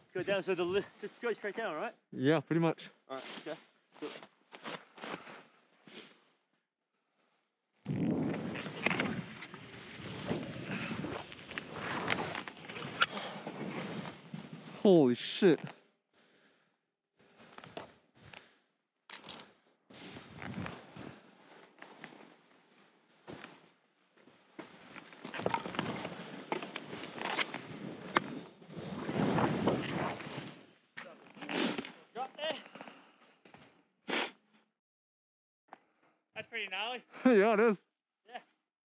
Go down, so just go straight down, alright? Yeah, pretty much. Alright, let's go. Holy shit. Drop there. That's pretty gnarly. Yeah, it is. Yeah.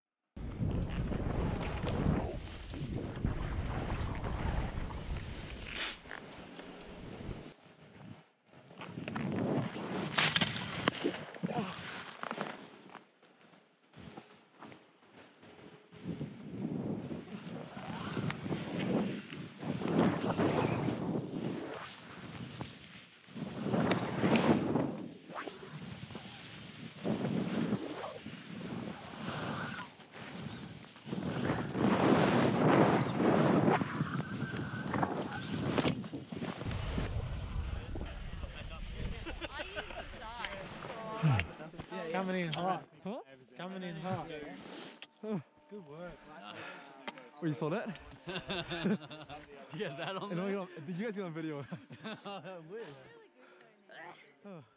Coming in hot. Huh? Coming in hot. Good work. Oh, you saw that? Yeah, that on And there. did you guys get on video? I wish. Oh.